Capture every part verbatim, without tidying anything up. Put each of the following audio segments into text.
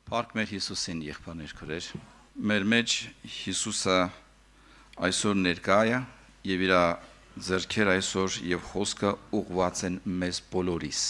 Փառք մեր Հիսուսին, եղբայրներ քրեր։ Մեր մեջ Հիսուսը այսօր ներկա է եւ իր ձեռքերը այսօր եւ խոսքը ուղղված են մեզ բոլորիս։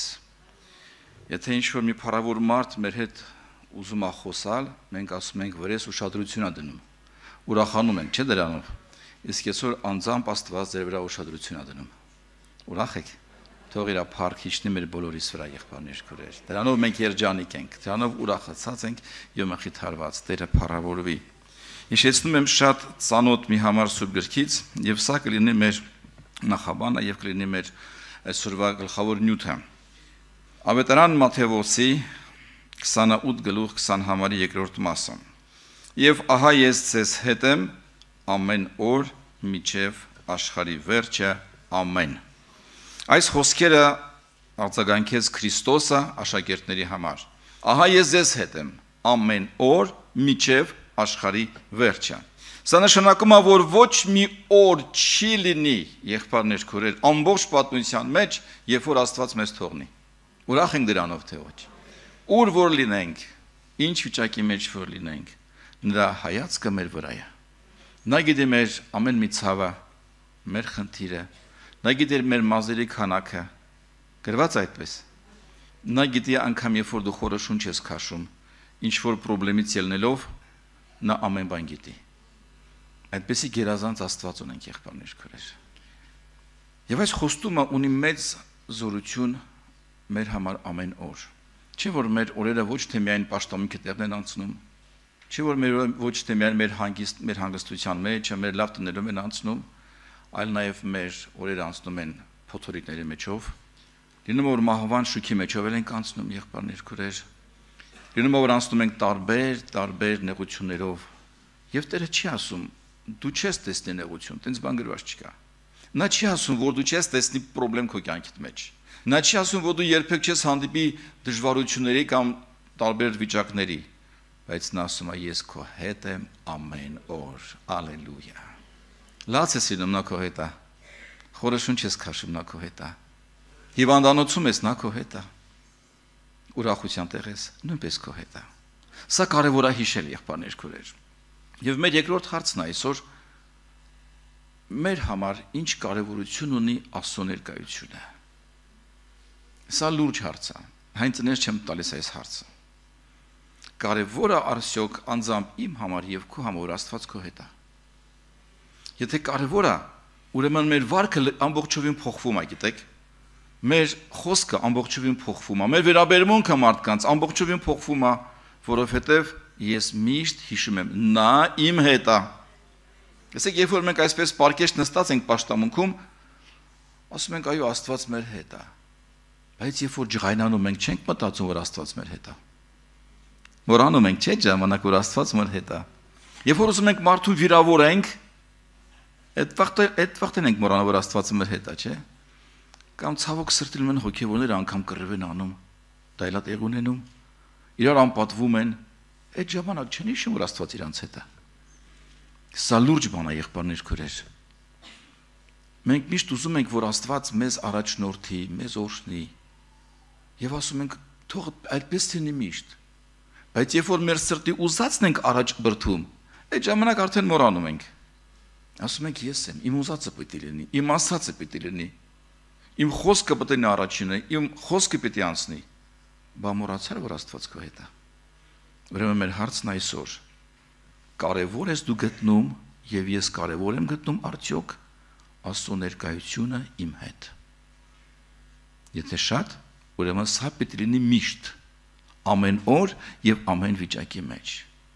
Եթե ինչ-որ մի փառավոր մարդ մեր հետ ուզում է խոսալ, մենք ասում ենք վրես ուշադրություն ա դնում։ Ուրախանում ենք, չէ՞ դրանով։ Իսկ այսօր անձամբ Աստված ձեր վրա ուշադրություն ա դնում։ Ուրախ եք։ Թող իր փառք իջնի մեր բոլորիս վրա, եղբայրներ քրեր։ Դրանով մենք երջանիկ ենք, դրանով ուրախացած ենք եւ մխիթարված, Տերը փառավորվի։ Հիշեցնում եմ շատ ծանոթ մի համար Սուրբ գրքից եւ սա կլինի մեր նախաբանը եւ կլինի մեր այսօրվա գլխավոր նյութը։ Ավետարան Մատթեոսի քսանութ գլուխ քսան համարի երկրորդ մասը։ Եվ ահա ես ձեզ հետ եմ ամեն օր մինչև աշխարհի վերջը, ամեն։ Այս խոսքերը արձագանքեց Քրիստոսը աշակերտների համար։ Ահա ես ձեզ հետ եմ ամեն օր մինչև աշխարհի վերջը։ Սա նշանակում է, որ ոչ մի օր չի լինի, եղբայրներ քուրեր, ամբողջ պատմության մեջ, երբ որ Աստված մեզ թողնի։ Ուրախ ենք դրանով, թե ոչ։ Ուր որ լինենք, ինչ վիճակի մեջ որ լինենք, նրա հայացքը մեր վրա է։ Նա գիտի մեր ամեն մի ցավը, մեր խնդիրը, նա գիտի մեր մազերի քանակը, գրված այդպես։ Նա գիտի անգամ երբ որ դու խորը շունչ ես քաշում, ինչ որ խնդրից ելնելով, նա ամեն բան գիտի։ Այդպեսի գերազանց Աստված ունենք, եղբայրներ քրեր։ Եվ այս խոստումը ունի մեծ զորություն մեր համար ամեն օր։ Չէ՞ որ մեր օրերը ոչ թե միայն պաշտամունքի տեղն են անցնում, չէ՞ որ մեր ոչ թե միայն մեր հանգիստ, մեր հանգստության մեջ, մեր լավ տներում են անցնում, այլ նաև մեր օրերը անցնում են փոթորիկների մեջով, լինում է որ մահվան շուքի մեջով ենք անցնում, եղբայրներ քրեր, լինում է որ անցնում ենք տարբեր, տարբեր նեղություններով, եւ Տերը չի ասում, դու չես տեսնի նեղություն, տենց բան գրված չկա։ Նա չի ասում, որ դու չես տեսնի խնդրեմ քո կյանքիդ մեջ։ Նա չի ասում, որ դու երբեք չես հանդիպի դժվարությունների կամ տարբեր վիճակների, բայց նա ասում է, ես քո հետ եմ ամեն օր։ Ալելույա։ Լաց ես լինում նա քո հետ է, խորը շունչ ես քաշում նա քո հետ է, հիվանդանոցում ես նա քո հետ է, ուրախության տեղ ես նույնպես քո հետ է։ Սա կարևոր է հիշել, եղբայրներ քուրեր։ Եվ մեր երկրորդ հարցն է այսօր մեր համար ինչ կարևորություն ունի Աստծո ներկայությունը։ Սա լուրջ հարց է, հայտնես չեմ տալիս այս հարցը։ Կարևոր է արդյոք անձամբ իմ համար եւ քո համար Աստված քո հետ է։ Եթե կարևոր է, ուրեմն մեր վարքը ամբողջովին փոխվում է, գիտեք։ Մեր խոսքը ամբողջովին փոխվում է, մեր վերաբերմունքը մարդկանց ամբողջովին փոխվում է, որովհետև ես միշտ հիշում եմ, նա իմ հետ է։ Տեսեք, երբ որ մենք այսպես պարկեշտ նստած ենք պաշտամունքում, ասում ենք, այո, Աստված մեր հետ է։ Բայց երբ որ ջղայնանում ենք, չենք մտածում, որ Աստված մեր հետ է։ Մոռանում ենք, չէ՞ ժամանակ, որ Աստված մեր հետ է։ Երբ որ ուզում ենք մարդուն վիրավորենք, Այդ վաղտը այդ վաղտեն ենք մոռանում, որ Աստվածը մեր հետ է, չէ՞։ Կամ ցավոք սրտի մեն հոգևորները անգամ կռիվ են անում, դայլատեղ ունենում, իրար անպատվում են, այդ ժամանակ չեն հիշում, որ Աստված իրանց հետ է։ Սա լուրջ բան է, եղբայրներ քրեր։ Մենք միշտ ուզում ենք, որ Աստված մեզ առաջնորդի, մեզ օրհնի, եւ ասում ենք, թող այդպես լինի միշտ։ Բայց երբ որ մեր սրտի ուզածն ենք առաջ բրթում, այդ ժամանակ արդեն մոռանում ենք։ Ասում ենք ես եմ, իմ ուզածը պետք է լինի, իմ ասածը պետք է լինի, իմ խոսքը պետք է լինի առաջինը, իմ խոսքը պետք է անցնի, բա մոռացար, որ Աստված քո հետ է։ Ուրեմն մեր հարցն այսօր, կարևոր ես դու գտնում եւ ես կարևոր եմ գտնում արդյոք Աստծո ներկայությունը իմ հետ։ Եթե շատ, ուրեմն սա պետք է լինի միշտ, ամեն օր եւ ամեն վիճակի մեջ։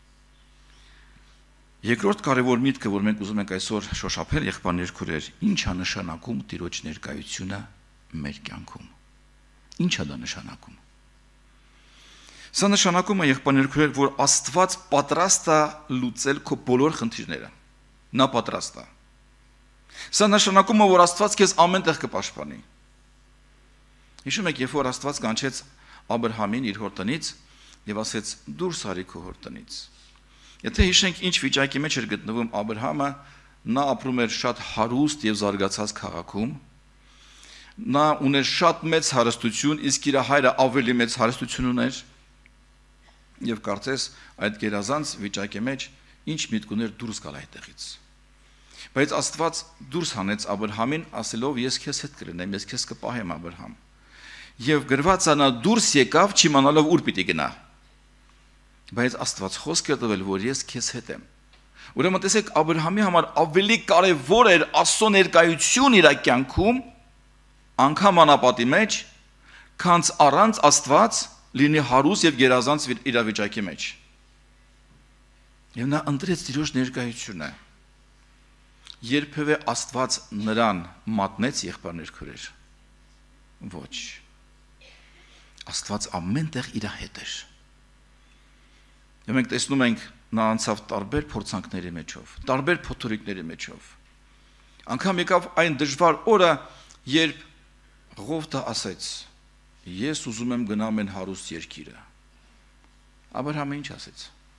Երկրորդ կարևոր միտքը, որ մենք ուզում ենք այսօր շոշափել, եղբայրներ քուրեր, ինչ է նշանակում Տիրոջ ներկայությունը մեր կյանքում։ Ինչ է դա նշանակում։ Սա նշանակում է, եղբայրներ քուրեր, որ Աստված պատրաստ է լուծել քո բոլոր խնդիրները։ Նա պատրաստ է։ Սա նշանակում է, որ Աստված քեզ ամեն տեղ կպաշտպանի։ Հիշում եք, երբ որ Աստված կանչեց Աբրահամին իր հոր տնից եւ ասեց՝ դուրս արի քո հոր տնից։ Եթե հիշենք ինչ վիճակի մեջ էր գտնվում Աբրահամը, նա ապրում էր շատ հարուստ եւ զարգացած քաղաքում, նա ուներ շատ մեծ հարստություն, իսկ իր հայրը ավելի մեծ հարստություն ուներ, Եվ կարծես այդ գերազանց վիճակի մեջ ինչ միտք ուներ դուրս գալ այդտեղից։ Բայց Աստված դուրս հանեց Աբրահամին, ասելով ես քեզ հետ կլինեմ, ես քեզ կպահեմ Աբրահամ։ Եվ գրված է նա դուրս եկավ չիմանալով ուր պիտի գնա։ Բայց Աստված խոսք է տվել, որ ես քեզ հետ եմ։ Ուրեմն տեսեք, Աբրահամի համար ավելի կարևոր էր Աստծո ներկայություն իր կյանքում, անգամ անապատի մեջ, քան առանց Աստված լինի հարուստ եւ գերազանց իրավիճակի մեջ։ Եվ նա ընտրեց Տիրոջ ներկայությունը։ Երբևէ Աստված նրան մատնեց եղբայրներ քուրեր։ Ոչ։ Աստված ամենտեղ իր հետ էր։ Եվ մենք տեսնում ենք նա անցավ տարբեր փորձանքների մեջով, տարբեր փոթորիկների մեջով։ Անկամ եկավ այն դժվար օրը, երբ Ղովտը ասեց. ես ուզում եմ գնամ են հարուստ երկիրը։ Աբրահամը ինչ ասեց։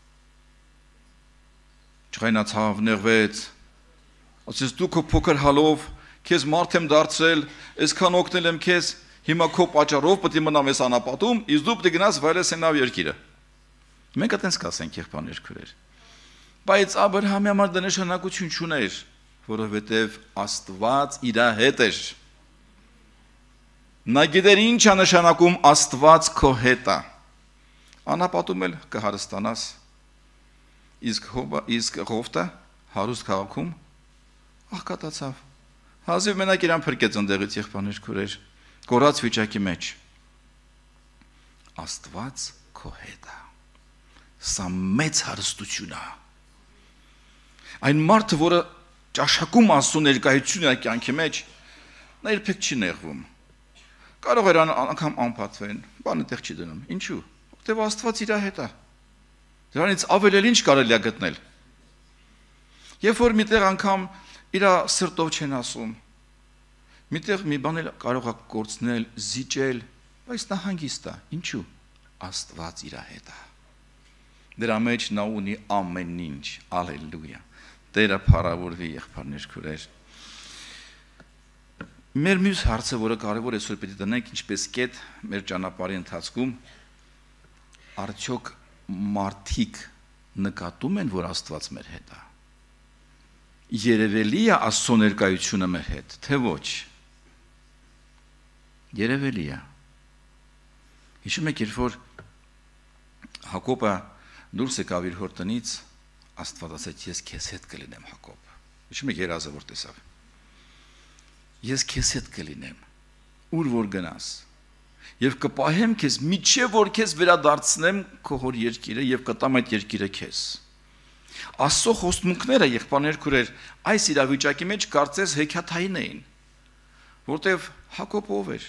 Չղայնացավ, նեղվեց, ասեց դու քո փոքր հալով քեզ մարդ եմ դարձրել, այսքան օգնել եմ քեզ, հիմա քո պատճառով պետք է մնամ այս անապատում, իսկ դու պետք է գնաս վայելես այնավ երկիրը։ Մենք այդպես կասենք եղբայրներ քուրեր։ Բայց Աբրահամի համար դա նշանակություն չուներ, որովհետև Աստված իր հետ էր։ Նա գիտեր ինչ է նշանակում Աստված քո հետ է։ Անապատում էլ կհարստանաս, իսկ իսկ Ղովտը հարուստ քաղաքում աղքատացավ։ Հազիվ մենակ իրան փրկեց ընդեղից եղբայրներ քուրեր, կորած վիճակի մեջ։ Աստված քո հետ է։ Սա մեծ հարստություն է։ Այն մարդը, որը ճաշակում Աստծո ներկայությունն է կյանքի մեջ, նա երբեք չի նեղվում։ Կարող էր անգամ անփաթվեն, բանը տեղ չի դնում։ Ինչու՞։ Որտեւ Աստված իր հետ է։ Դրանից ավել ինչ կարելի է գտնել։ Երբ որ միտեղ անգամ իր սրտով չեն ասում, միտեղ մի բան էլ կարող է կորցնել, զիջել, բայց նա հանգիստ է։ Ինչու՞։ Աստված իր հետ է։ Դրա մեջ նա ունի ամեն ինչ, ալելույա։ Տերը փառավորվի եղբայրներ քուրեր։ Մեր մյուս հարցը, որը կարևոր է այսօր պետք է դնենք, ինչպես կետ մեր ճանապարհի ընթացքում, արդյոք մարդիկ նկատում են, որ Աստված մեր հետ է։ Երևելի է Աստծո ներկայությունը մեր հետ, թե ոչ։ Երևելի է։ Հիշում եք, երբ որ Հակոբը դուրս եկավ իր հոր տնից, Աստված ասաց ես քեզ հետ կլինեմ Հակոբ։ Հիշում եք երազը որ տեսավ։ Ես քեզ հետ կլինեմ, ուր որ գնաս, եւ կպահեմ քեզ միջև որ քեզ վերադարձնեմ քո հոր երկիրը եւ կտամ այդ երկիրը քեզ։ Աստծո խոստմունքները եղբայրներ քուրեր այս իրավիճակի մեջ կարծես հեքիաթային էին, որտեվ Հակոբ ով էր։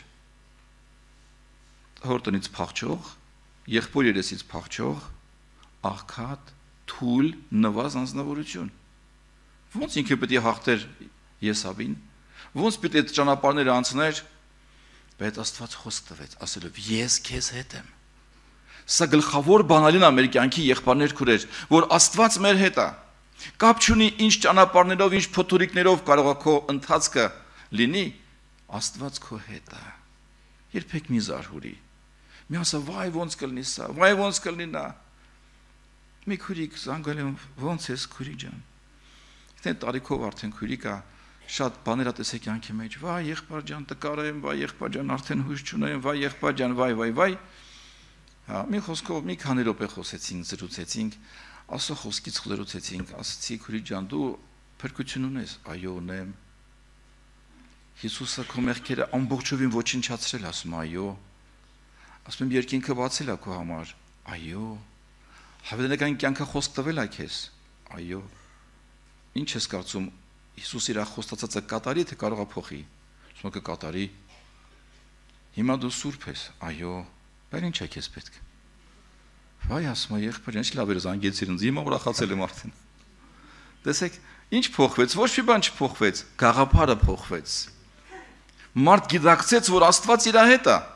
Հոր տնից փախչող, եղբոր երեսից փախչող, աղքատ, թույլ, նվազ անձնավորություն։ Ոնց ինքը պետք է հաղթեր Եսավին, ոնց պետք է այդ ճանապարհները անցներ, բայց Աստված խոսք տվեց, ասելով ես քեզ հետ եմ։ Սա գլխավոր բանալին է մեր կյանքի եղբայրներ քուրեր, որ Աստված մեր հետ է։ Կապ չունի ինչ ճանապարհներով, ինչ փոթորիկներով կարող է քո ընթացքը լինի, Աստված քո հետ է։ Երբեք մի զարհուրի։ Մի ասա վայ ոնց կլինի սա, վայ ոնց կլինի նա։ Մի քուրիկ զանգել եմ, ոնց ես քուրիկ ջան։ Այդ տարիքով արդեն քուրիկա շատ բաներ ատեսեք կյանքի մեջ, վայ եղբայր ջան տկար եմ, վայ եղբայր ջան արդեն հույս չունեմ, վայ եղբայր ջան, վայ վայ վայ։ Հա, մի խոսքով մի քանի րոպե խոսեցինք, զրուցեցինք, Աստծո խոսքից խլերուցեցինք, ասացի քուրիկ ջան դու փրկություն ունես, այո ունեմ։ Հիսուսը քո մեղքերը ամբողջովին ոչնչացրել, ասում այո։ Ասում եմ երկինքը բացել է քո համար, այո։ Հավիտենական կյանքը խոսք տվել է քեզ, այո։ Ինչ ես կարծում Հիսուս իր խոստացածը կատարի թե կարող է փոխի։ Ասում է կկատարի։ Հիմա դու սուրբ ես, այո, բայց ինչ է քեզ պետք։ Վայ ասում է եղբայր, ինչ լավ էր զանգեցիր ինձ, հիմա ուրախացել եմ արդեն։ Տեսեք, ինչ փոխվեց, ոչ մի բան չփոխվեց, գաղափարը փոխվեց։ Մարդ գիտակցեց, որ Աստված իր հետ է։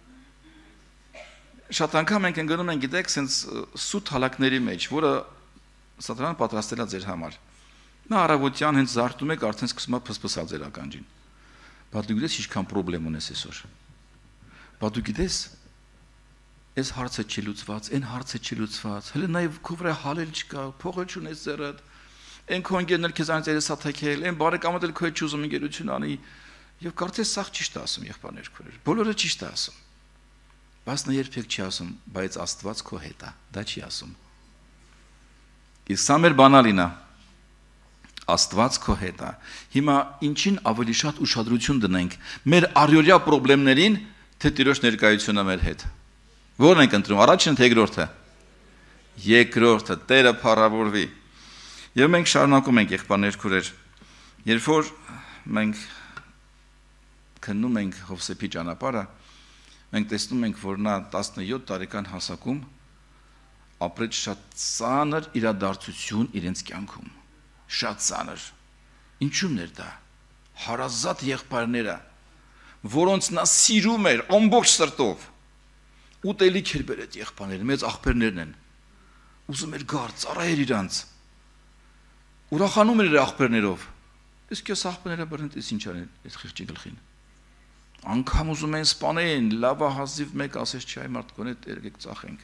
Շատ անգամ մենք ընկնում ենք, գիտեք, sense սուտ հալակների մեջ, որը Սատանան պատրաստել է ձեր համար։ Նա առավոտյան հենց զարթում եք, արդեն սկսում է փսփսալ ձեր ականջին։ Բայց դու գիտես ինչքան խնդրեմ ունես այսօր։ Բայց դու գիտես այս հարցը չի լուծված, այն հարցը չի լուծված, հələ նաև քո վրա հալել չկա, փողը չունես ձեռդ, այն քո ընկերն էլ քեզ անց երեսա թեքել, այն բարեկամդ էլ քո հետ չուզում ընկերություն անի, եւ կարծես սա ճիշտ է ասում եղբայրներ քույրեր, բոլորը ճիշտ է ասում, բայց նա երբեք չի ասում, բայց Աստված քո հետ է, դա չի ասում։ Իսկ սա մեր բանալին է, Աստված քո հետ է։ Հիմա ինչին ավելի շատ ուշադրություն դնենք, մեր առօրյա խնդիրներին, թե Տիրոջ ներկայությունը մեր հետ։ Որն ենք ընտրում, առաջինը թե երկրորդը։ Երկրորդը, Տերը փառավորվի։ Եվ մենք շարունակում ենք եղբայրներ քույրեր, երբ որ մենք քննում ենք Հովսեփի ճանապարհը, մենք տեսնում ենք, որ նա տասնյոթ տարեկան հասակում ապրեց շատ ծանր իրադարձություն իրենց կյանքում, շատ ծանր։ Ինչու՞մն էր դա։ Հարազատ եղբայրները, որոնց նա սիրում էր ամբողջ սրտով, ուտելիք էր բերել եղբայրները, մեծ աղբերներն են, ուզում էր գար, ծառայեր իրանց, ուրախանում էր իր աղբերներով, իսկ ես աղբերները բռնեց, ինչ արեն այդ խիղճի գլխին, անգամ ուզում են սպանեն, լավա հազիվ մեկ ասես չի, այ մարդ գոնե եկեք ծախենք։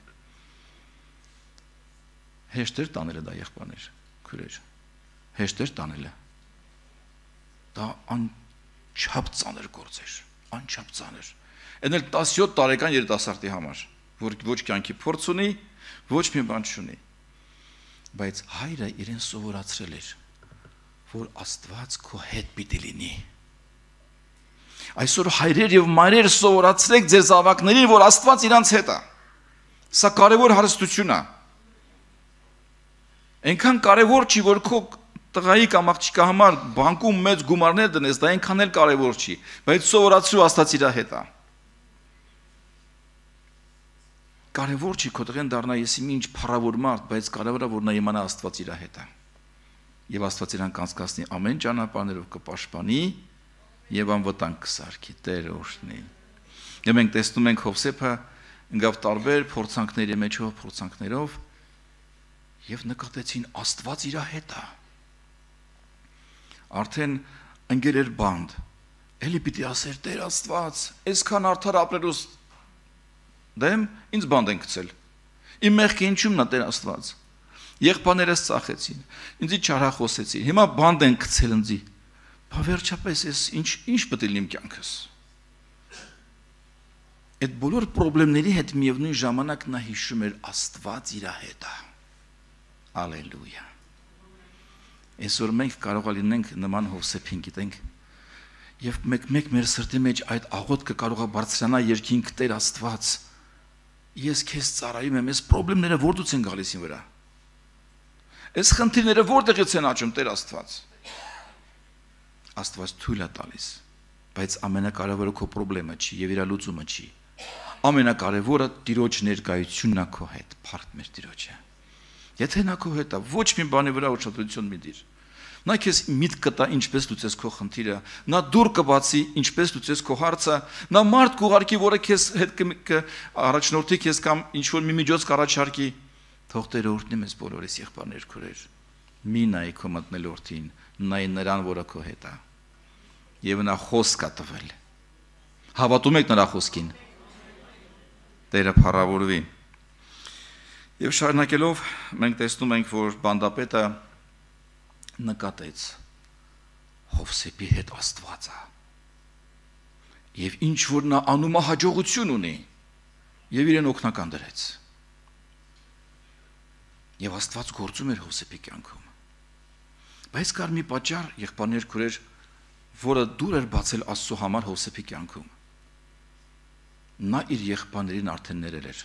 Հեշտ էր տանելը դա եղբայրներ, քույրեր, հեշտ էր տանելը, դա անչափ ծանր գործ էր, անչափ ծանր, այն էլ տասնյոթ տարեկան երիտասարդի համար, որ ոչ կյանքի փորձ ունի, ոչ մի բան չունի, բայց հայրը իրեն սովորացրել էր, որ Աստված քո հետ պիտի լինի։ Այսօր հայրեր եւ մայրեր սովորացրեք ձեր զավակներին, որ Աստված իրանց հետ է։ Սա կարևոր հարստություն է։ Այնքան կարևոր չի, որ քո տղայի կամ աղջկա համար բանկում մեծ գումարներ դնես, դա այնքան էլ կարևոր չի, բայց սովորացրու Աստված իր հետ է։ Կարևոր չի քո տղեն դառնա եսի ինչ փառավոր մարդ, բայց կարևորը որ նա իմանա Աստված իր հետ է։ Եվ Աստված իրան կանցկացնի ամեն ճանապարհներով կպաշտպանի եւ անվտանգ կսարքի, Տերը օրհնի։ Եվ մենք տեսնում ենք Հովսեփը ընկավ տարբեր փորձանքների մեջով, փորձանքներով եւ նկատեցին Աստված իր հետ է։ Արդեն ընկեր էր բանդ, էլի պիտի ասեր Տեր Աստված, այսքան արդար ապրելուց դեմ ինձ բանդ են գցել։ Իմ մեղքը ինչու՞մն է Տեր Աստված։ Եղբայրներս ծախեցին, ինձի չարախոսեցին, հիմա բանդ են գցել ինձի։ Բա վերջապես ես ինչ ինչ պետք է լինի իմ կյանքս։ Այդ բոլոր խնդիրների հետ միևնույն ժամանակ նա հիշում էր Աստված իր հետ է։ Ալելույա։ Այսօր մենք կարող է լինենք նման Հովսեփին, գիտենք, եւ մեկ-մեկ մեր սրտի մեջ այդ աղոթքը կարող է բարձրանալ երկինք Տեր Աստված։ Ես քեզ ծառայում եմ, այս խնդիրները որտուց են գալիս իմ վրա։ Այս խնդիրները որտեղից են աճում Տեր Աստված։ Աստված թույլ է տալիս, բայց ամենակարևորը քո խնդրումը չի եւ իր լուծումը չի։ Ամենակարևորը Տիրոջ ներկայությունն է քո հետ, փառք մեր Տիրոջը։ Եթե նա քո հետ է, ոչ մի բանի վրա ուշադրություն մի դիր։ Նա քեզ միտք կտա ինչպես լուծես քո խնդիրը, նա դուր կբացի ինչպես լուծես քո հարցը, նա մարդ կուղարկի, որը քեզ հետ առաջնորդի քեզ կամ ինչ որ մի միջոց կառաջարկի։ Թող Տերը օրհնի մեզ բոլորիս եղբայրներ քույրեր։ Մի նայի քո մտնելորդին, նայ նրան, որը քո հետ է։ Եվ նա խոսք է տվել։ Հավատում եք նրա խոսքին։ Տերը փառավորվի։ Եվ շարունակելով մենք տեսնում ենք, որ բանդապետը նկատեց Հովսեփի հետ Աստված է։ Եվ ինչ որ նա անում է հաջողություն ունի, եւ իրեն օգնական դրեց։ Եվ Աստված գործում էր Հովսեփի կյանքում։ Բայց կար մի պատճառ, եղբայրներ քույրեր, որը դուր էր բացել Աստծո համար Հովսեփի կյանքում։ Նա իր եղբայրներին արդեն ներել էր։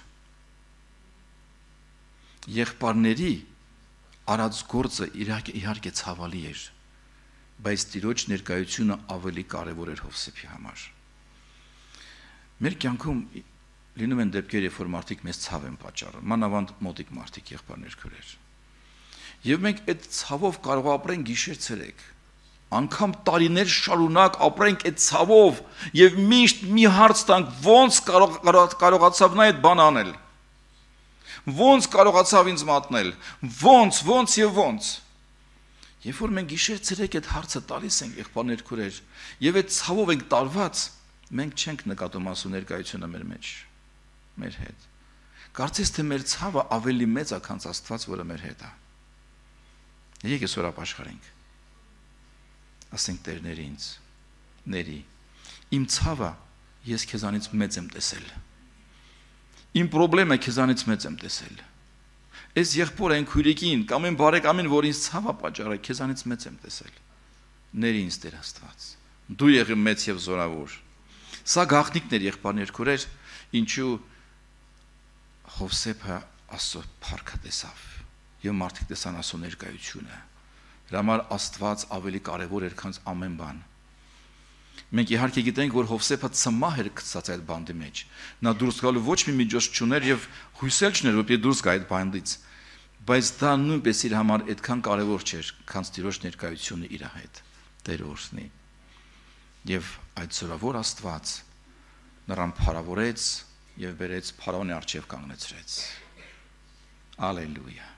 Եղբայրների արած գործը իհարկե ցավալի էր, բայց Տիրոջ ներկայությունը ավելի կարևոր էր Հովսեփի համար։ Մեր կյանքում լինում են դեպքեր, երբ որ մարդիկ մեզ ցավ են պատճառում, մանավանդ մոտիկ մարդիկ, եղբայրներ քույրեր։ Եվ մենք այդ ցավով կարող ապրենք գիշեր-ցերեկ, անգամ տարիներ շարունակ ապրենք այդ ցավով եւ միշտ մի հարց տանք, ո՞նց կարողացավ նա այդ բան անել։ Ոնց կարողացավ ինձ մատնել, ոնց, ոնց եւ ոնց։ Երբ որ մենք գիշեր-ցերեկ այդ հարցը տալիս ենք եղբայրներ քույրեր, եւ այդ ցավով ենք տարված, մենք չենք նկատում Աստծո ներկայությունը մեր մեջ, մեր հետ։ Կարծես թե մեր ցավը ավելի մեծ է, քան Աստված, որը մեր հետ է։ Եկեք այսօր ապաշխարենք։ Ասենք Տերներ ինձ, ների, իմ ցավը ես քեզանից մեծ եմ տեսել։ Իմ խնդրեմը քեզանից մեծ եմ տեսել։ Այս եղբորը քույրիկին կամ այն բարեկամին, որ ինձ ցավ է պատճառել, քեզանից մեծ եմ տեսել։ Ների ինձ Տեր Աստված։ Դու եղի մեծ եւ զորավոր։ Սա գաղտնիքներ եղբայրներ քուրեր, ինչու Հովսեփը Աստծո փառքը տեսավ եւ մարդիկ տեսան Աստծո ներկայությունը։ Դրա համար Աստված ավելի կարեւոր էր, քան ամեն բան։ Մենք իհարկե գիտենք, որ Հովսեփը ծմահ էր գցած այդ բանդի մեջ։ Նա դուրս գալու ոչ մի միջոց չուներ եւ հույսել չներ, որ դուրս գա այդ բանդից։ Բայց դա նույնպես իր համար այդքան կարեւոր չէր, քան Տիրոջ ներկայությունը իր հետ։ Տեր օրհնի։ Եվ այդ զորավոր Աստված նրան փառավորեց եւ բերեց Փարավոնի առջև կանգնեցրեց։ Ալելույա։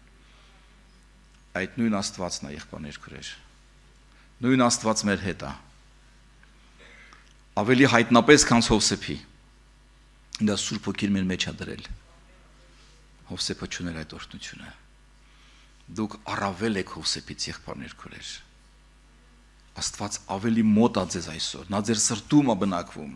Այդ նույն Աստվածն է, եղբայրներ քրեր։ Նույն Աստված մեր հետ է։ Ավելի հայտնապես, քան Հովսեփի։ Դա Սուրբ Հոգին մեր մեջ է դրել։ Հովսեփը չուներ այդ օրհնությունը։ Դուք առավել եք Հովսեփից, եղբայրներ քրեր։ Աստված ավելի մոտ է ձեզ այսօր։ Նա ձեր սրտում է բնակվում։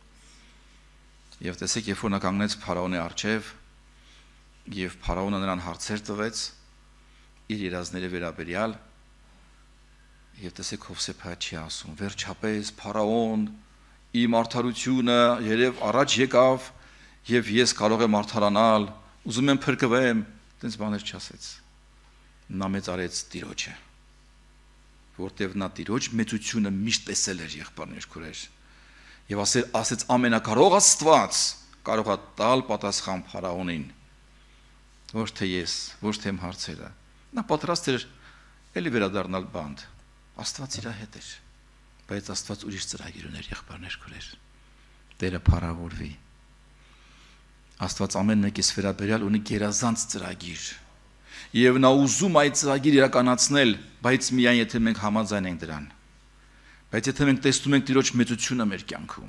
Եվ տեսեք, երբ որ նա կանգնեց Փարավոնի առջև, եւ Փարավոնը նրան հարցեր տվեց իր երազների վերաբերյալ, եւ տեսեք Հովսեփը չի ասում. վերջապես Փարավոն իմ արդարությունը երև առաջ եկավ եւ ես կարող եմ արդարանալ, ուզում եմ փրկվեմ, այդպես բաներ չասեց։ Նա մեծարեց Տիրոջը, որտեղ նա Տիրոջ մեծությունը միշտ տեսել էր, եղբայրներ քուրեր։ Եվ ասել, ասեց ամենակարող Աստված կարող է տալ պատասխան Փարավոնին, ոչ թե ես, ոչ թե իմ հարցերը։ Նա պատրաստ էր էլի վերադառնալ բանդ։ Աստված իր հետ էր, բայց Աստված ուրիշ ծրագիր ուներ, եղբայրներ քուրեր։ Տերը փառավորվի։ Աստված ամեն մեկիս վերաբերյալ ունի գերազանց ծրագիր։ Եվ նա ուզում այդ ծրագիրը իրականացնել, բայց միայն եթե մենք համաձայն ենք դրան։ Բայց եթե մենք տեսնում ենք Տիրոջ մեծությունը մեր կյանքում։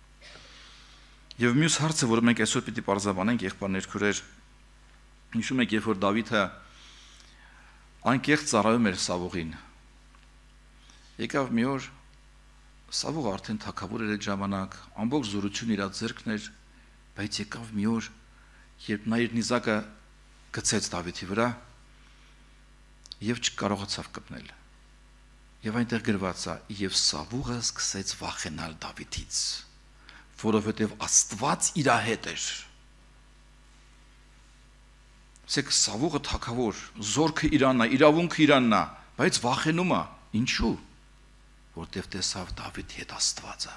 Եվ մյուս հարցը, որը մենք այսօր պիտի պարզաբանենք, եղբայրներ քուրեր, հիշում եք, երբ որ Դավիթը անկեղծ ծառայում էր Սավուղին։ Եկավ մի օր, Սավուղը արդեն թագավոր էր այդ ժամանակ, ամբողջ զորությունը իր ձեռքն էր, բայց եկավ մի օր, երբ նա իր նիզակը գցեց Դավիթի վրա եւ չկարողացավ կպնել։ Եվ այնտեղ գրված է. եւ Սավուղը սկսեց վախենալ Դավիթից, որովհետեւ Աստված իր հետ էր։ Սեք Սավուղը թագավոր, զորքը իրանն է, իրավունքը իրանն է, բայց վախենում է։ Ինչու՞։ Որտեւ տեսավ Դավիթի հետ Աստվածը։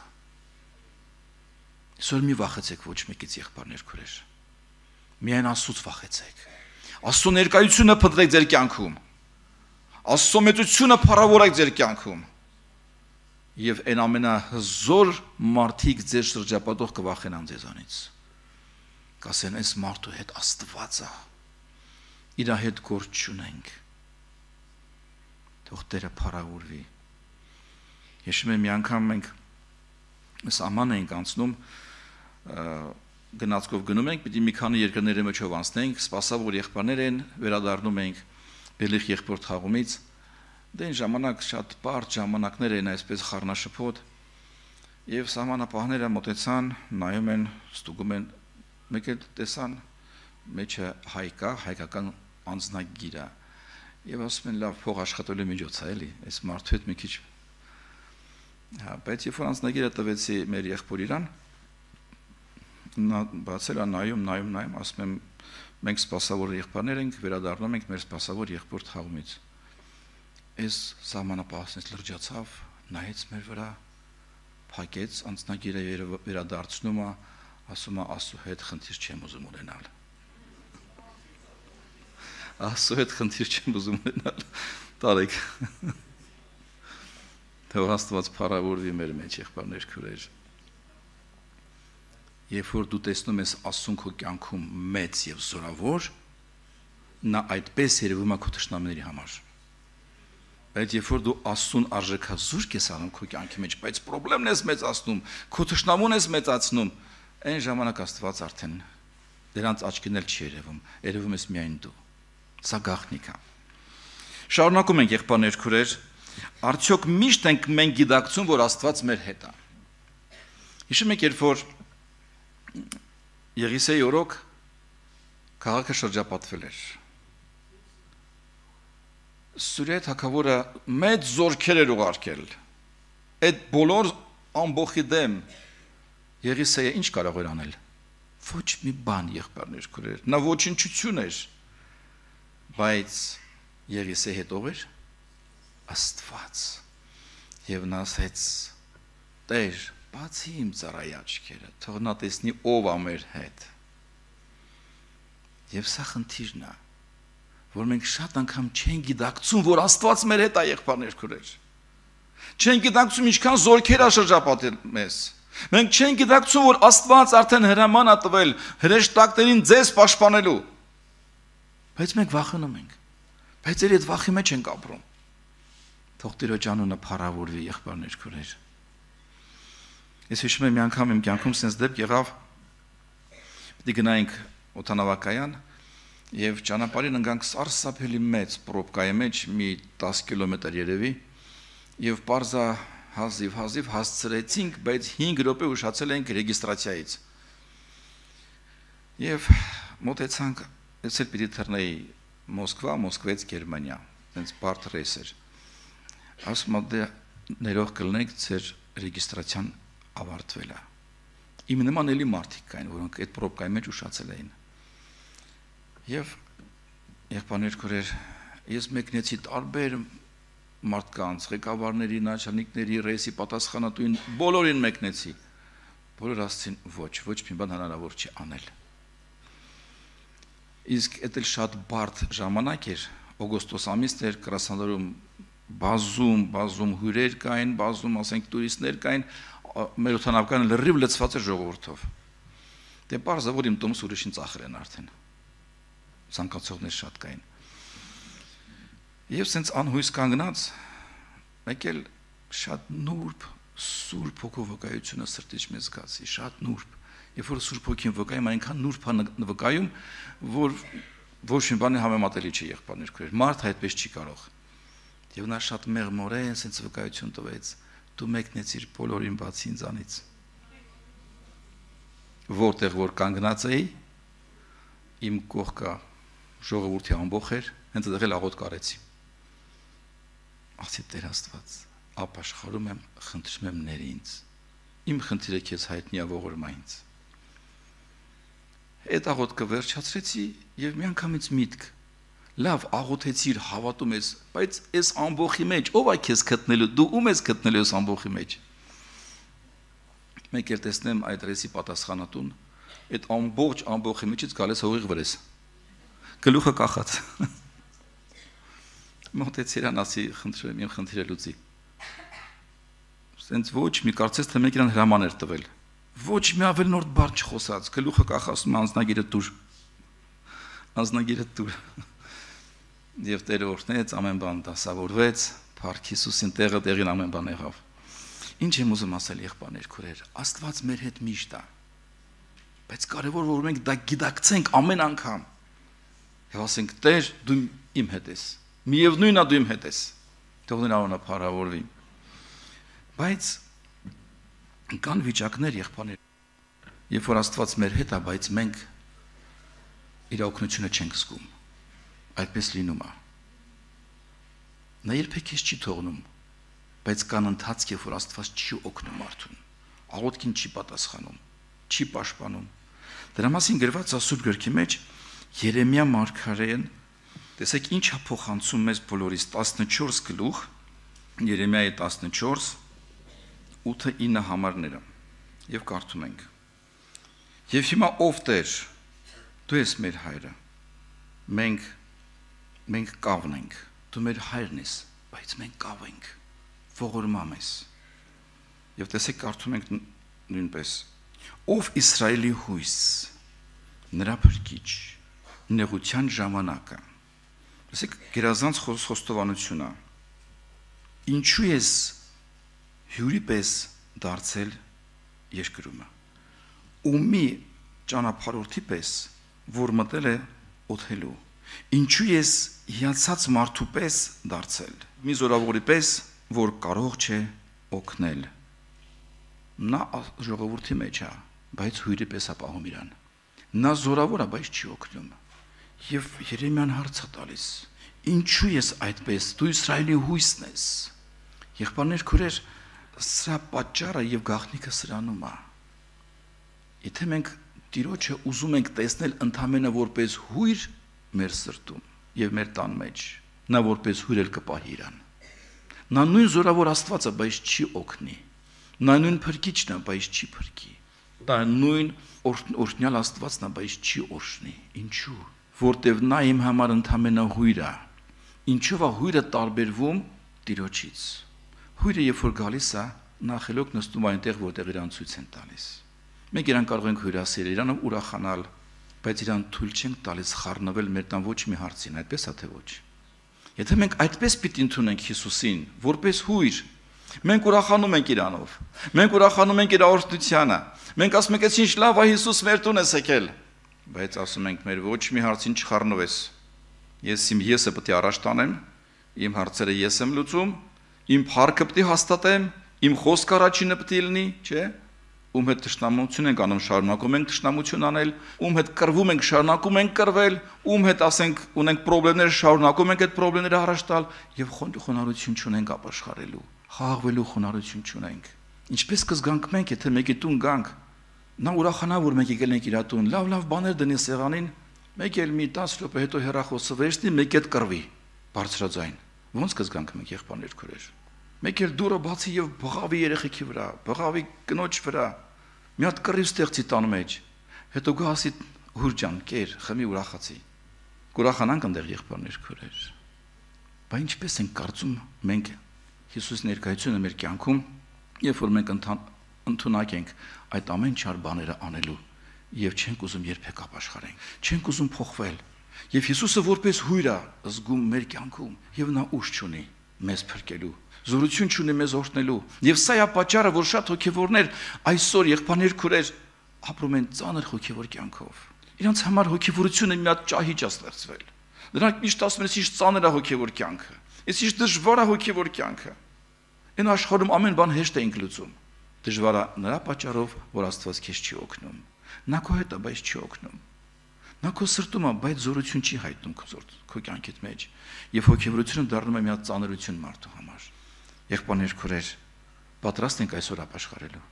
Այսօր մի վախեցեք ոչ մեկից, եղբայրներ քուրեր։ Միայն Աստծուց վախեցեք։ Աստծո ներկայությունը փնտրեք ձեր կյանքում։ Աստծո մեծությունը փառավորեք ձեր կյանքում։ Եվ այն ամենահզոր մարդիկ ձեր շրջապատող կվախենան ձեզանից։ Կասեն, այս մարդու հետ Աստված է։ Իր հետ գործ չունենք։ Թող Տերը փառավորվի։ Հիշում եմ մի անգամ մենք այս աման էինք անցնում, գնացքով գնում ենք, պիտի մի քանի երկրների մեջով անցնենք, սպասավոր եղբայրներ են, վերադառնում ենք Բելիխ եղբոր թաղումից, դե այն ժամանակ շատ բարդ ժամանակներ էին, այսպես խառնաշփոթ, եւ սահմանապահները մոտեցան, նայում են, ստուգում են, մեկ էլ տեսան, մեջը հայ կա, հայկական անձնագիր է, եւ ասում են, լավ, փող աշխատելու միջոց է, էլի, այս մարդու հետ մի քիչ, հա, բայց երբ որ անձնագիրը տվեցի մեր եղբոր իրան, նա բացել է, նայում, նայում, նայում, ասում եմ, մենք սպասավոր եղբայրներ ենք, վերադառնում ենք մեր սպասավոր եղբոր թաղումից։ Այս սահմանապահն լրջացավ, նայեց մեր վրա, փակեց անձնագիրը վերադարձնում է, ասում է, Աստծո հետ խնդիր չեմ ուզում ունենալ։ Աստծո հետ խնդիր չեմ ուզում ունենալ։ Տարեք։ Թող Աստված փառավորվի մեր մեջ, եղբայրներ քուրեր։ Երբ որ դու տեսնում ես Աստծուն քո կյանքում մեծ եւ զորավոր, նա այդպես երևում է քո թշնամիների համար։ Բայց երբ որ դու Աստծուն արժեքազուրկ ես անում քո կյանքի մեջ, բայց խնդրեմն ես մեծացնում, քո թշնամուն ես մեծացնում, այն ժամանակ Աստված արդեն դրանց աչքին էլ չի երևում, երևում ես միայն դու։ Սա գաղտնիք է։ Շարունակում ենք եղբայրներ քուրեր, արդյոք միշտ ենք մենք գիտակցում, որ Աստված մեր հետ է։ Հիշում եք, երբ որ Եղիսեի օրոք քաղաքը շրջապատվել էր։ Սուրիա թագավորը մեծ զորքեր էր ուղարկել։ Այդ բոլոր ամբողջի դեմ Եղիսեը ինչ կարող էր անել։ Ոչ մի բան, եղբայրներ քուրեր, նա ոչնչություն էր, բայց Եղիսեի հետ ով էր Աստված, եւ նա ասեց. Տեր, բացի իմ ծառայի աչքերը, թող նա տեսնի ով է մեր հետ։ Եվ սա խնդիրն է, որ մենք շատ անգամ չենք գիտակցում, որ Աստված մեր հետ է, եղբայրներ քուրեր։ Չենք գիտակցում ինչքան զորքեր է շրջապատել մեզ։ Մենք չենք գիտակցում, որ Աստված արդեն հրաման է տվել հրեշտակներին ձեզ պաշտպանելու։ Բայց մենք վախենում ենք։ Բայց այդ վախի մեջ ենք ապրում։ Թող Տիրոջ անունը փառավորվի, եղբայրներ քուրեր։ Ես հիշում եմ մի անգամ իմ կյանքում sense դեպք եղավ, պիտի գնայինք օդանավակայան եւ ճանապարհին ընկանք սարսափելի մեծ պրոբկայի մեջ, մի տասը կիլոմետր երևի, եւ պարզա հազիվ հազիվ հասցրեցինք, բայց հինգ րոպե ուշացել ենք ռեգիստրացիայից։ Եվ մոտեցանք, ես էլ պիտի թռնեի Մոսկվա, Մոսկվից Գերմանիա, այնց բարդ ռեյս էր։ Ասում եմ, դե ներող կլնեք, ձեր ռեգիստրացիան ավարտվել է։ Իմ նման էլի մարդիկ կային, որոնք այդ պրոբկայի մեջ ուշացել էին։ Եվ եղբայրներ քուրեր, ես մեկնեցի տարբեր մարդկանց, ղեկավարների, начальникների, ռեյսի պատասխանատուին, բոլորին մեկնեցի։ Բոլորը ասացին, ոչ, ոչ մի բան հնարավոր չի անել։ Իսկ այդ էլ շատ բարդ ժամանակ էր, օգոստոս ամիսն էր, Կրասնոդարում բազում, բազում հյուրեր կային, բազում, ասենք, տուրիստներ կային, մեր օդանավակայանը լրիվ լցված էր ժողովրդով։ Դե պարզը, որ իմ տոմս ուրիշին ծախել են արդեն։ Ցանկացողներ շատ կային։ Եվ սենց անհույս կանգնած, մեկ էլ շատ նուրբ, սուրբ հոգու վկայությունը սրտից մեզ զգացի, շատ նուրբ։ Երբ որ Սուրբ Հոգին վկայում, այնքան նուրբ է վկայում, որ ոչ մի բանի համեմատելի չի, եղբայրներ քուրեր, մարդը այդպես չի կարող։ Եվ նա շատ մեղմորեն սենց վկայություն տվեց, դու մեկնեցիր բոլորին բացի ինձանից։ Որտեղ որ կանգնած էի, իմ կողքը ժողովրդի ամբողջ էր, հենց այդտեղ էլ աղոթք արեցի։ Ասի Տեր Աստված, ապաշխարում եմ, խնդրում եմ ներ ինձ։ Իմ խնդիրը քեզ հայտնի է, ողորմա ինձ։ Այդ աղոթքը վերջացրեցի եւ միանգամից միտք։ Լավ, աղոթեցիր, հավատում ես, բայց այս ամբողջի մեջ ով է քեզ գտնելու, դու ում ես գտնելու այս ամբողջի մեջ։ Մեկ էլ տեսնեմ այդ ռեսի պատասխանատուն, այդ ամբողջ ամբողջի մեջից գալիս հողի վրես։ Գլուխը կախած։ Մոտեցի իրան, ասի, խնդրում եմ, իմ խնդիրը լուծի։ Սենց ոչ մի կարծես թե մեկ իրան հրաման էր տվել։ Ոչ մի ավելնորդ բառ չխոսած, գլուխը կախասում անձնագիրը դուր։ Անձնագիրը դուր։ Եվ Տերը օրհնեց, ամեն բան դասավորվեց, Փառք Հիսուսին տեղը տեղին ամեն բան եղավ։ Ինչ եմ ուզում ասել, եղբայրներ քուրեր, Աստված մեր հետ միշտ է։ Բայց կարևոր որ մենք դա գիտակցենք ամեն անգամ։ Եվ ասենք, Տեր, դու իմ հետ ես։ Միևնույնն է դու իմ հետ ես։ Թող նրա անունը փառավորվի։ Բայց կան վիճակներ, եղբայրներ, երբ որ Աստված մեր հետ է, բայց մենք իր օգնությունը չենք զգում։ Այդպես լինում է։ Նա երբեք քեզ չի թողնում, բայց կան ընթացք, երբ որ Աստված չի օգնում մարդուն։ Աղոթքին չի պատասխանում, չի պաշտպանում։ Դրա մասին գրված է Սուրբ գրքի մեջ Երեմիա մարգարեն, տեսեք ինչ է փոխանցում մեզ բոլորիս, տասնչորս գլուխ, Երեմիայի տասնչորս, ութը ինը համարները, եւ կարդում ենք. Եվ հիմա ով Տեր, դու ես մեր հայրը, մենք, մենք կավն ենք, դու մեր հայրն ես, բայց մենք կավ ենք, ողորմամ ես, եւ տեսեք կարդում ենք նույնպես, ով Իսրայելի հույս, նրա փրկիչ, նեղության ժամանակը, տեսեք գերազանց խոստովանությունը, ինչու ես հյուրի պես դարձել երկրումը, ու մի ճանապարհորդի պես որ մտել է օթելու։ Ինչու ես հիացած մարդու պես դարձել։ Մի զորավորի պես, որ կարող չէ օգնել։ Նա ժողովրդի մեջ է, բայց հյուրի պես է պահում իրան։ Նա զորավոր է, բայց չի օգնում։ Եվ Երեմիան հարց է տալիս. Ինչու ես այդպես, դու Իսրայելի հույսն ես։ Եղբայրներ, քույրեր, սրա պատճառը եւ գաղտնիքը սրանում է։ Եթե մենք Տիրոջը ուզում ենք տեսնել ընդամենը որպես հույր մեր սրտում եւ մեր տան մեջ, նա որպես հույր էլ կպահի իրան։ Նա նույն զորավոր Աստվածը, բայց չի օգնի։ Նա նույն փրկիչն է, բայց չի փրկի։ Դա նույն օրհնյալ Աստվածն է, բայց չի օրհնի։ Ինչու՞։ Որտեւ նա իմ համար ընդամենը հույր է։ Ինչով է հույրը տարբերվում Տիրոջից։ Հույրը երբ որ գալիս է, նախելոք նստում այնտեղ, որտեղ իրան ցույց են տալիս։ Մենք իրան կարող ենք հյուրասիրել, իրան ուրախանալ, բայց իրան թույլ չենք տալիս խառնվել մեր տան ոչ մի հարցին, այդպես է թե ոչ։ Եթե մենք այդպես պիտի ընդունենք Հիսուսին, որպես հույր, մենք ուրախանում ենք իրանով, մենք ուրախանում ենք իր օրհնությանը, մենք ասում ենք, ինչ լավ է Հիսուս մեր տուն ես եկել, բայց ասում ենք, մեր ոչ մի հարցին չխառնվես։ Ես իմ եսը պետք է առաջ տանեմ, իմ հարցերը ես եմ լուծում, իմ փառքը պետք է հաստատեմ, իմ խոսքը առաջինը պետք է լինի, չէ՞։ Ում հետ թշնամություն ենք անում, շարունակում ենք թշնամություն անել, ում հետ կռվում ենք, շարունակում ենք կռվել, ում հետ ասենք ունենք խնդիրներ, շարունակում ենք այդ խնդիրները առաջ տալ եւ խոնարհություն չունենք ապաշխարելու, խաղաղվելու խոնարհություն չունենք։ Ինչպես կզգանք մենք, եթե մեկի տուն գանք, նա ուրախանա, որ մենք եկել ենք իր տուն, լավ-լավ բաներ դնի սեղանին, մեկ էլ մի տասը րոպե հետո հեռախոսը վերցնի, մեկ էլ կռվի, բարձրաձայն։ Ոնց կզգանք մենք եղբայրներ քույրեր։ Մեկ էլ դուրը բացի եւ բղավի երեխեքի վրա, բղավի կնոջ վրա, մի հատ կռիվ ստեղծի տան մեջ, հետո գասի հուր ջան, կեր, խմի ուրախացի։ Կուրախանանք այնտեղ եղբայրներ քույրեր։ Բայց ինչպես ենք կարծում մենք Հիսուս ներկայությունը մեր կյանքում, երբ որ մենք ընդունակ ենք այդ ամեն չար բաները անելու եւ չենք ուզում երբեք ապաշխարենք, չենք ուզում փոխվել։ Եվ Հիսուսը որպես հույր է զգում մեր կյանքում եւ նա ուժ չունի մեզ փրկելու, զորություն չունի մեզ օրհնելու։ Եվ սա է պատճառը, որ շատ հոգևորներ այսօր եղբայրներ քուրեր ապրում են ծանր հոգևոր կյանքով։ Իրանց համար հոգևորությունը մի հատ ճահիճ է ստեղծվել։ Նրանք միշտ ասում են, «Ինչ ծանր է հոգևոր կյանքը, ես ինչ դժվար է հոգևոր կյանքը»։ Այն աշխարհում ամեն բան հեշտ է ինքլուծում։ Դժվար է նրա պատճառով, որ Աստված քեզ չի օգնում։ Նա քո հետ է, բայց չի օգնում։ Նա քո սրտում է, բայց զորություն չի հայտնում քո կյանքիդ մեջ։ Եվ հոգևորությունը դառնում է մի հատ ծանրություն մարդու համար։ Եղբայրներ քուրեր, պատրաստ ենք այսօր ապաշխարելու։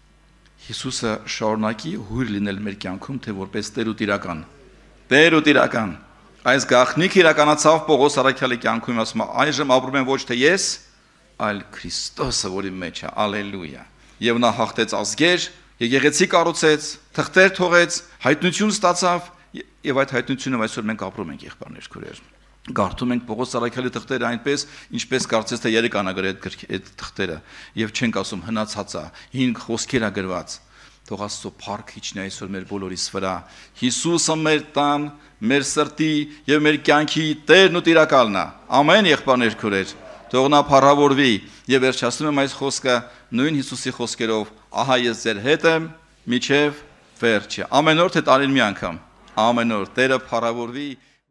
Հիսուսը շարունակի հույր լինել մեր կյանքում, թե որպես Տեր ու Տիրական։ Տեր ու Տիրական։ Այս գաղտնիքը իրականացավ Պողոս առաքյալի կյանքում, ասում է, այժմ ապրում եմ ոչ թե ես, այլ Քրիստոսը, որի մեջ է։ Ալելույա։ Եվ նա հաղթեց ազգեր, եկեղեցի կառուցեց, թղթեր թողեց, հայտնություն ստացավ, եւ այդ հայտնությունով այսօր մենք ապրում ենք եղբայրներ քուրեր։ Գարթում ենք Պողոս առաքյալի թղթերը այնպես, ինչպես կարծես թե երեք անագրի այդ թղթերը, եւ չենք ասում հնացածա, հինգ խոսքեր ա գրված։ Թող Աստծո փառք իջնի այսօր մեր բոլորիս վրա։ Հիսուսը մեր տան, մեր սրտի եւ մեր կյանքի Տերն ու Տիրակալն է։ Ամեն եղբայրներ քուրեր։ Թող նա փառավորվի եւ վերջացնում եմ այս խոսքը նույն Հիսուսի խոսքերով. ահա ես ձեր հետ եմ միջև վերջը։ Ամեն օր թե տարին մի անգամ։ Ամեն օր Տերը փառավորվի։